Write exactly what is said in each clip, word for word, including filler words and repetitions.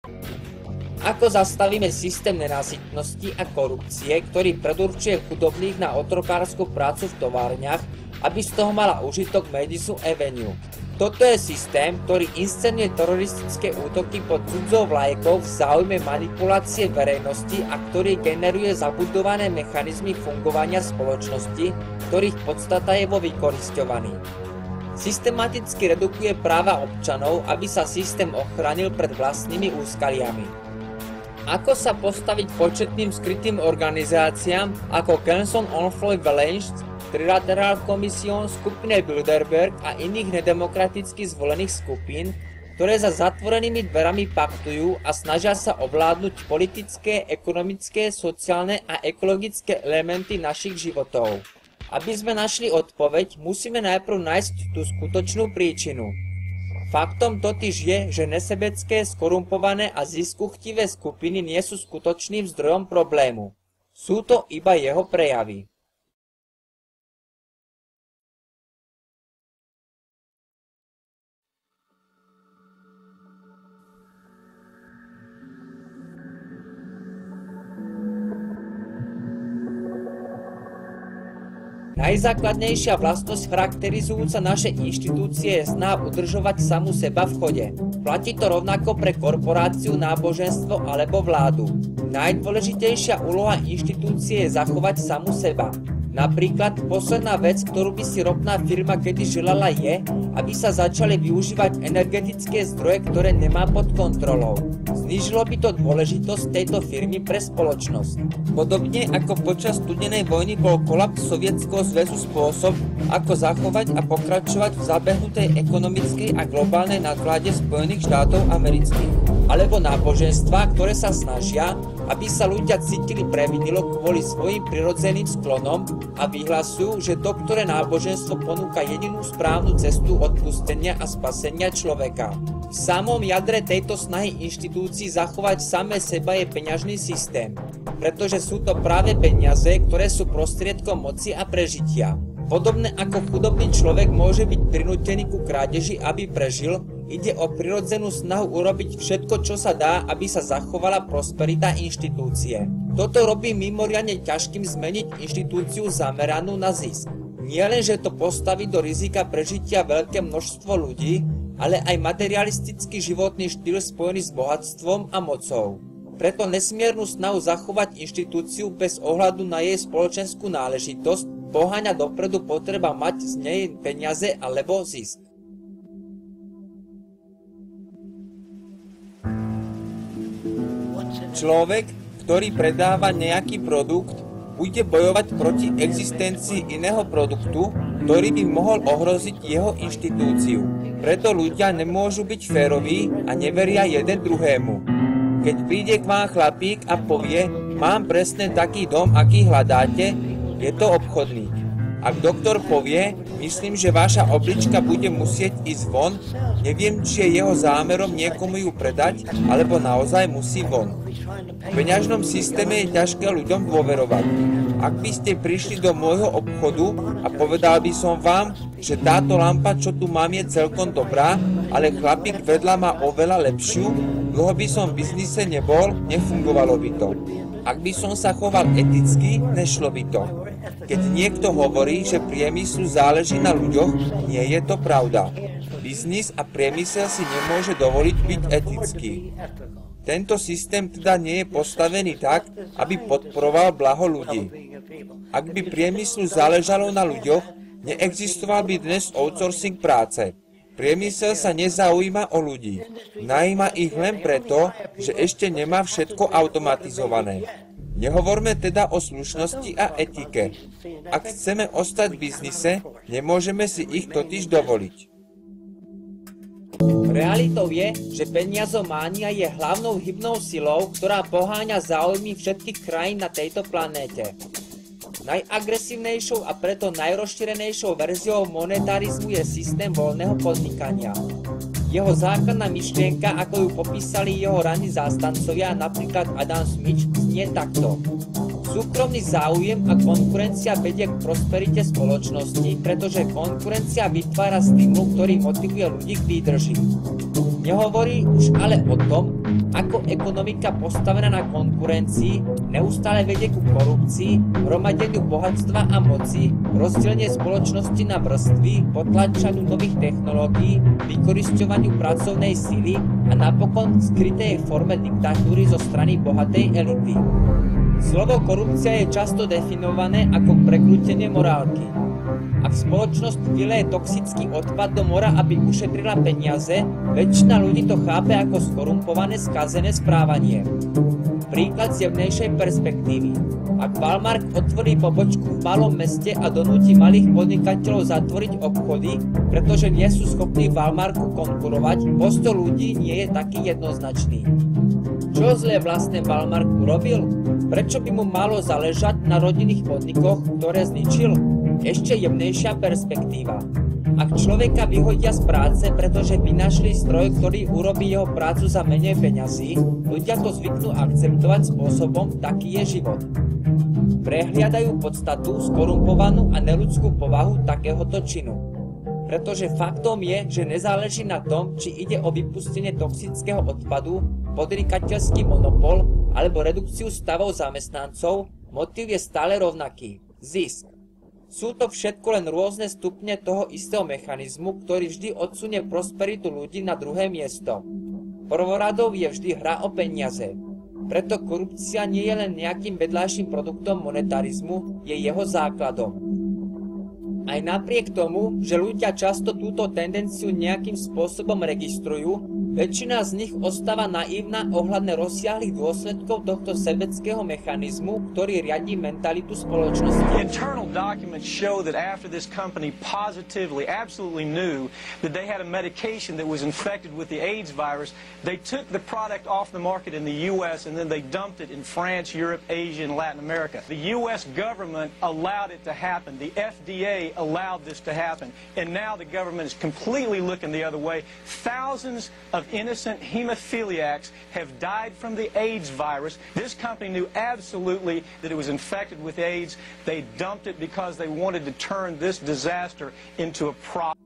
Ako zastavíme systém nenásytnosti a korupcie, ktorý predurčuje chudobných na otrokárskú prácu v továrniach, aby z toho mala užitok Madison Avenue? Toto je systém, ktorý inscenuje teroristické útoky pod cudzou vlajkou v záujme manipulácie verejnosti a ktorý generuje zabudované mechanizmy fungovania spoločnosti, ktorých podstata je vo vykorisťovaní. Systematicky redukuje práva občanov, aby sa systém ochránil pred vlastnými úskaliami. Ako sa postaviť početným skrytým organizáciám ako Council on Foreign Relations, Trilateral Commission, skupine Bilderberg a iných nedemokraticky zvolených skupín, ktoré za zatvorenými dverami paktujú a snažia sa ovládnuť politické, ekonomické, sociálne a ekologické elementy našich životov. Aby sme našli odpoveď, musíme najprv nájsť tú skutočnú príčinu. Faktom totiž je, že nesebecké, skorumpované a ziskuchtivé skupiny nie sú skutočným zdrojom problému. Sú to iba jeho prejavy. Najzákladnejšia vlastnosť charakterizujúca naše inštitúcie je snaha udržovať samu seba v chode. Platí to rovnako pre korporáciu, náboženstvo alebo vládu. Najdôležitejšia úloha inštitúcie je zachovať samu seba. Napríklad posledná vec, ktorú by si ropná firma kedy želala je, aby sa začali využívať energetické zdroje, ktoré nemá pod kontrolou. Znížilo by to dôležitosť tejto firmy pre spoločnosť. Podobne ako počas studenej vojny bol kolaps Sovietskeho zväzu spôsob, ako zachovať a pokračovať v zabehnutej ekonomickej a globálnej nadvláde Spojených štátov amerických. Alebo náboženstvá, ktoré sa snažia, aby sa ľudia cítili previnilo kvôli svojim prirodzeným sklonom a vyhlasujú, že to, ktoré náboženstvo ponúka jedinú správnu cestu odpustenia a spasenia človeka. V samom jadre tejto snahy inštitúcií zachovať samé seba je peňažný systém, pretože sú to práve peniaze, ktoré sú prostriedkom moci a prežitia. Podobne ako chudobný človek môže byť prinútený ku krádeži, aby prežil, ide o prirodzenú snahu urobiť všetko, čo sa dá, aby sa zachovala prosperita inštitúcie. Toto robí mimoriadne ťažkým zmeniť inštitúciu zameranú na zisk. Nie len, že to postaví do rizika prežitia veľké množstvo ľudí, ale aj materialistický životný štýl spojený s bohatstvom a mocou. Preto nesmiernu snahu zachovať inštitúciu bez ohľadu na jej spoločenskú náležitosť poháňa dopredu potreba mať z nej peniaze alebo zisk. Človek, ktorý predáva nejaký produkt, bude bojovať proti existencii iného produktu, ktorý by mohol ohroziť jeho inštitúciu. Preto ľudia nemôžu byť féroví a neveria jeden druhému. Keď príde k vám chlapík a povie, mám presne taký dom, aký hľadáte, je to obchodník. Ak doktor povie, myslím, že vaša oblička bude musieť ísť von, neviem, či je jeho zámerom niekomu ju predať, alebo naozaj musí von. V peňažnom systéme je ťažké ľuďom dôverovať. Ak by ste prišli do môjho obchodu a povedal by som vám, že táto lampa, čo tu mám, je celkom dobrá, ale chlapík vedľa má oveľa lepšiu, dlho by som v biznise nebol, nefungovalo by to. Ak by som sa choval eticky, nešlo by to. Keď niekto hovorí, že priemyslu záleží na ľuďoch, nie je to pravda. Biznis a priemysel si nemôže dovoliť byť etický. Tento systém teda nie je postavený tak, aby podporoval blaho ľudí. Ak by priemyslu záležalo na ľuďoch, neexistoval by dnes outsourcing práce. Priemysel sa nezaujíma o ľudí. Najíma ich len preto, že ešte nemá všetko automatizované. Nehovorme teda o slušnosti a etike. Ak chceme ostať v biznise, nemôžeme si ich totiž dovoliť. Realitou je, že peniazománia je hlavnou hybnou silou, ktorá poháňa záujmy všetkých krajín na tejto planéte. Najagresívnejšou a preto najrozšírenejšou verziou monetarizmu je systém voľného podnikania. Jeho základná myšlienka, ako ju popísali jeho ranní zástancovia, napríklad Adam Smith, znie takto. Súkromný záujem a konkurencia vedie k prosperite spoločnosti, pretože konkurencia vytvára stimul, ktorý motivuje ľudí k výdrži. Nehovorí už ale o tom, ako ekonomika postavená na konkurencii neustále vedie ku korupcii, hromadeniu bohatstva a moci, rozdelenie spoločnosti na vrstvy, potlačaniu nových technológií, vykorisťovaniu pracovnej sily a napokon skrytej forme diktatúry zo strany bohatej elity. Slovo korupcia je často definované ako prekrútenie morálky. Ak spoločnosť vyleje toxický odpad do mora, aby ušetrila peniaze, väčšina ľudí to chápe ako skorumpované, skazené správanie. Príklad z jemnejšej perspektívy. Ak Walmart otvorí pobočku v malom meste a donúti malých podnikateľov zatvoriť obchody, pretože nie sú schopní Walmartu konkurovať, postoj ľudí nie je taký jednoznačný. Čo zle vlastne Walmart urobil? Prečo by mu malo záležať na rodinných podnikoch, ktoré zničil? Ešte jemnejšia perspektíva. Ak človeka vyhodia z práce, pretože vynašli stroj, ktorý urobí jeho prácu za menej peňazí, ľudia to zvyknú akceptovať spôsobom, taký je život. Prehliadajú podstatu, skorumpovanú a neľudskú povahu takéhoto činu. Pretože faktom je, že nezáleží na tom, či ide o vypustenie toxického odpadu, podnikateľský monopol alebo redukciu stavov zamestnancov, motív je stále rovnaký – zisk. Sú to všetko len rôzne stupne toho istého mechanizmu, ktorý vždy odsunie prosperitu ľudí na druhé miesto. Prvoradou je vždy hra o peniaze. Preto korupcia nie je len nejakým vedľajším produktom monetarizmu, je jeho základom. Aj napriek tomu, že ľudia často túto tendenciu nejakým spôsobom registrujú, väčšina z nich ostáva naivná ohľadne rozsiahlych dôsledkov tohto sebeckého mechanizmu, ktorý riadí mentalitu spoločnosti. Internal documents show that after this company positively, absolutely knew that they had a medication that was infected with the AIDS virus, they took the product off the market in the U S and then they dumped it in France, Europe, Asia, and Latin America. The U S government allowed it to happen. The F D A allowed this to happen. And now the government is completely looking the other way. Thousands of innocent hemophiliacs have died from the AIDS virus. This company knew absolutely that it was infected with AIDS. They dumped it because they wanted to turn this disaster into a problem.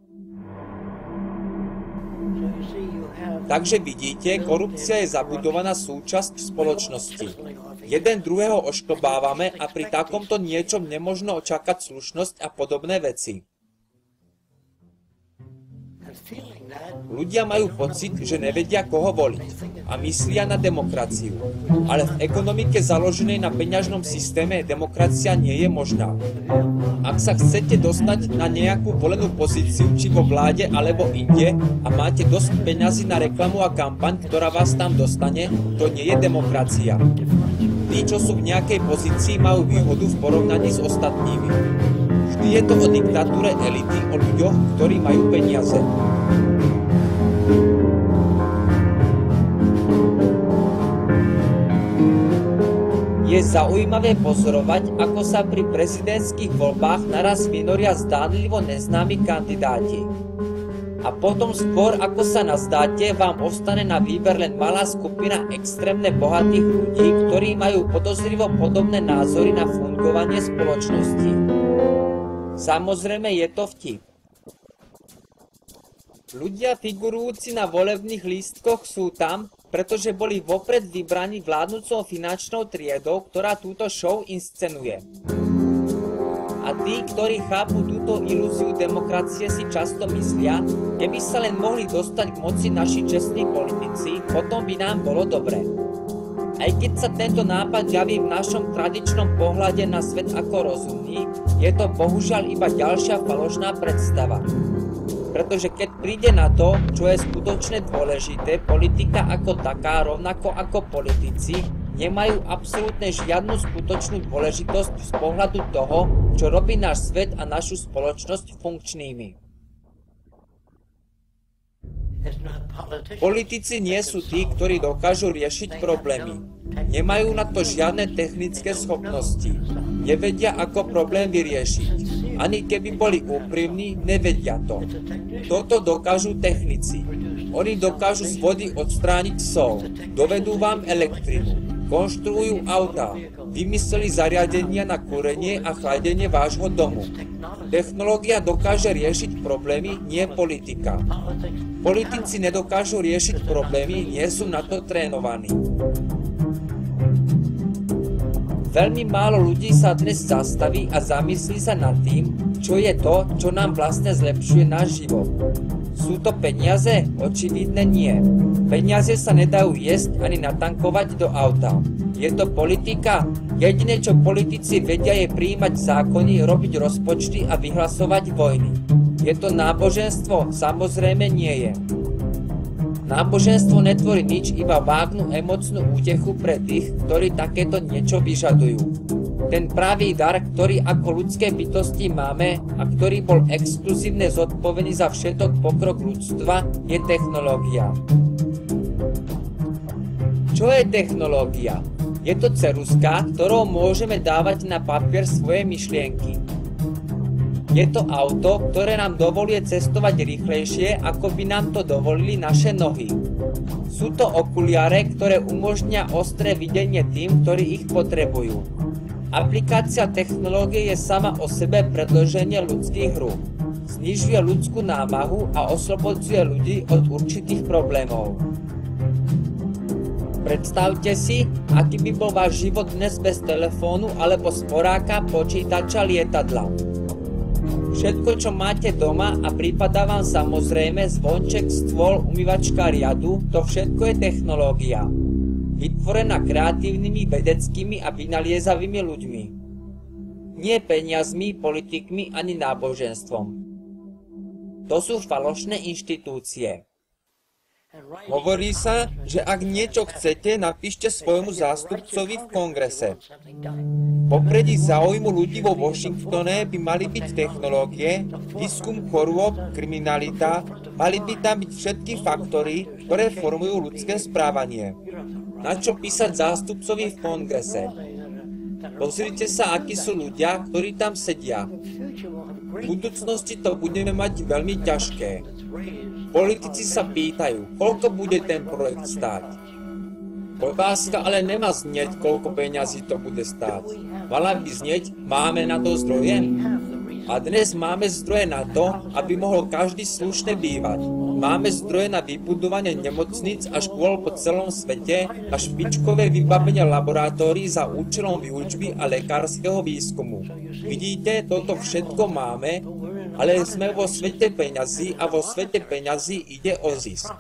Takže vidíte, korupcia je zabudovaná súčasť spoločnosti. Jeden druhého ošklbávame a pri takomto niečom nemožno očakať slušnosť a podobné veci. Ľudia majú pocit, že nevedia, koho voliť a myslia na demokraciu. Ale v ekonomike založenej na peňažnom systéme demokracia nie je možná. Ak sa chcete dostať na nejakú volenú pozíciu, či vo vláde alebo inde, a máte dosť peňazí na reklamu a kampaň, ktorá vás tam dostane, to nie je demokracia. Tí, čo sú v nejakej pozícii, majú výhodu v porovnaní s ostatnými. Vždy je to o diktatúre elity, o ľuďoch, ktorí majú peniaze. Je zaujímavé pozorovať, ako sa pri prezidentských voľbách naraz vynoria zdánlivo neznámi kandidáti. A potom skôr, ako sa nazdáte, vám ostane na výber len malá skupina extrémne bohatých ľudí, ktorí majú podozrivo podobné názory na fungovanie spoločnosti. Samozrejme je to vtip. Ľudia figurujúci na volebných lístkoch sú tam, pretože boli vopred vybraní vládnucou finančnou triedou, ktorá túto show inscenuje. A tí, ktorí chápu túto ilúziu demokracie, si často myslia, keby sa len mohli dostať k moci naši čestní politici, potom by nám bolo dobre. Aj keď sa tento nápad javí v našom tradičnom pohľade na svet ako rozumný, je to bohužiaľ iba ďalšia falošná predstava. Pretože keď príde na to, čo je skutočne dôležité, politika ako taká, rovnako ako politici, nemajú absolútne žiadnu skutočnú dôležitosť z pohľadu toho, čo robí náš svet a našu spoločnosť funkčnými. Politici nie sú tí, ktorí dokážu riešiť problémy. Nemajú na to žiadne technické schopnosti. Nevedia, ako problém vyriešiť. Ani keby boli úprimní, nevedia to. Toto dokážu technici. Oni dokážu z vody odstrániť sol. Dovedú vám elektrinu. konštruujú autá, vymysleli zariadenia na kúrenie a chladenie vášho domu. Technológia dokáže riešiť problémy, nie politika. Politici nedokážu riešiť problémy, nie sú na to trénovaní. Veľmi málo ľudí sa dnes zastaví a zamyslí sa nad tým, čo je to, čo nám vlastne zlepšuje náš život. Sú to peniaze? Očividne nie. Peniaze sa nedajú jesť ani natankovať do auta. Je to politika? Jediné, čo politici vedia, je prijímať zákony, robiť rozpočty a vyhlasovať vojny. Je to náboženstvo? Samozrejme nie je. Náboženstvo netvorí nič, iba vágnu emocnú útechu pre tých, ktorí takéto niečo vyžadujú. Ten pravý dar, ktorý ako ľudské bytosti máme a ktorý bol exkluzívne zodpovedný za všetok pokrok ľudstva, je technológia. Čo je technológia? Je to ceruska, ktorou môžeme dávať na papier svoje myšlienky. Je to auto, ktoré nám dovoluje cestovať rýchlejšie, ako by nám to dovolili naše nohy. Sú to okuliare, ktoré umožnia ostré videnie tým, ktorí ich potrebujú. Aplikácia technológie je sama o sebe predĺženie ľudských rúk. Znižuje ľudskú námahu a oslobodzuje ľudí od určitých problémov. Predstavte si, aký by bol váš život dnes bez telefónu alebo sporáka, počítača, lietadla. Všetko, čo máte doma a prípada vám samozrejme zvonček, stôl, umývačka riadu, to všetko je technológia. Vytvorená kreatívnymi, vedeckými a vynaliezavými ľuďmi. Nie peniazmi, politikmi ani náboženstvom. To sú falošné inštitúcie. Hovorí sa, že ak niečo chcete, napíšte svojmu zástupcovi v kongrese. Popredí záujmu ľudí vo Washingtone by mali byť technológie, výskum chorôb, kriminalita, mali by tam byť všetky faktory, ktoré formujú ľudské správanie. Na čo písať zástupcovi v kongrese? Pozrite sa, akí sú ľudia, ktorí tam sedia. V budúcnosti to budeme mať veľmi ťažké. Politici sa pýtajú, koľko bude ten projekt stáť. Otázka ale nemá znieť, koľko peňazí to bude stáť. Mala by znieť, máme na to zdroje? A dnes máme zdroje na to, aby mohol každý slušne bývať. Máme zdroje na vybudovanie nemocníc a škôl po celom svete a špičkové vybavenie laboratórií za účelom výučby a lekárskeho výskumu. Vidíte, toto všetko máme, ale sme vo svete peňazí a vo svete peňazí ide o zisk.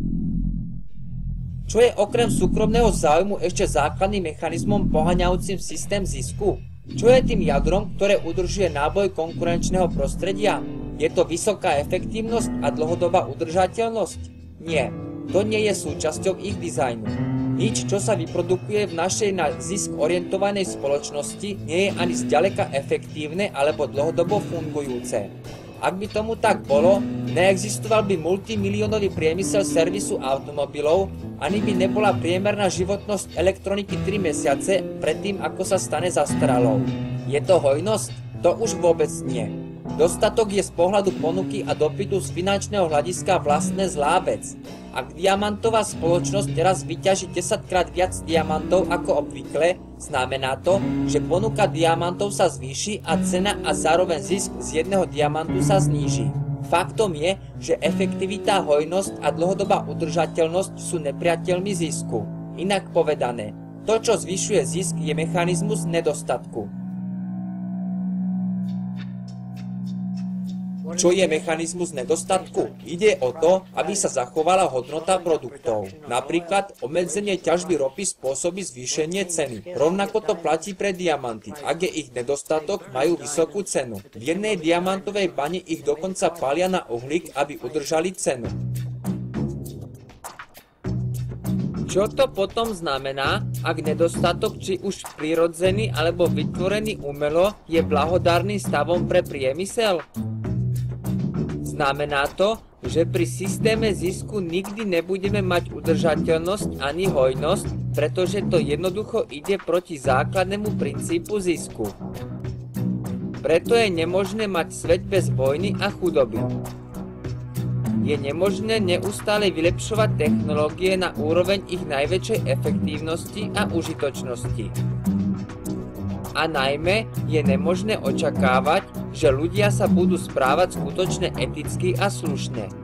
Čo je okrem súkromného záujmu ešte základným mechanizmom poháňajúcim systém zisku? Čo je tým jadrom, ktoré udržuje náboj konkurenčného prostredia? Je to vysoká efektívnosť a dlhodobá udržateľnosť? Nie, to nie je súčasťou ich dizajnu. Nič, čo sa vyprodukuje v našej na zisk orientovanej spoločnosti, nie je ani zďaleka efektívne alebo dlhodobo fungujúce. Ak by tomu tak bolo, neexistoval by multimiliónový priemysel servisu automobilov, ani by nebola priemerná životnosť elektroniky tri mesiace predtým, ako sa stane zastaralou. Je to hojnosť? To už vôbec nie. Dostatok je z pohľadu ponuky a dopytu z finančného hľadiska vlastne zlá vec. Ak diamantová spoločnosť teraz vyťaží desaťkrát viac diamantov ako obvykle, znamená to, že ponuka diamantov sa zvýši a cena a zároveň zisk z jedného diamantu sa zníži. Faktom je, že efektivita, hojnosť a dlhodobá udržateľnosť sú nepriateľmi zisku. Inak povedané, to, čo zvyšuje zisk, je mechanizmus nedostatku. Čo je mechanizmus nedostatku? Ide o to, aby sa zachovala hodnota produktov. Napríklad obmedzenie ťažby ropy spôsobí zvýšenie ceny. Rovnako to platí pre diamanty. Ak je ich nedostatok, majú vysokú cenu. V jednej diamantovej bani ich dokonca palia na uhlík, aby udržali cenu. Čo to potom znamená, ak nedostatok, či už prirodzený alebo vytvorený umelo, je blahodárnym stavom pre priemysel? Znamená to, že pri systéme zisku nikdy nebudeme mať udržateľnosť ani hojnosť, pretože to jednoducho ide proti základnému princípu zisku. Preto je nemožné mať svet bez vojny a chudoby. Je nemožné neustále vylepšovať technológie na úroveň ich najväčšej efektívnosti a užitočnosti. A najmä je nemožné očakávať, že ľudia sa budú správať skutočne eticky a slušne.